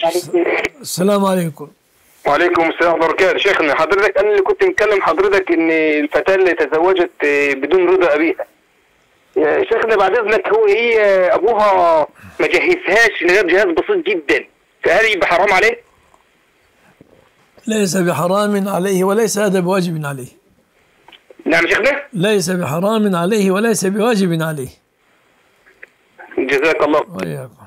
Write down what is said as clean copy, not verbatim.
السلام عليكم. وعليكم السلام ورحمة الله وبركاته. شيخنا حضرتك أنا اللي كنت مكلم حضرتك إن الفتاة اللي تزوجت بدون رضا أبيها. يا شيخنا بعد إذنك، هي أبوها ما جهزهاش غير جهاز بسيط جدا، فهل يبقى حرام عليه؟ ليس بحرام عليه وليس هذا بواجب عليه. نعم شيخنا؟ ليس بحرام عليه وليس بواجب عليه. جزاك الله. وإياكم.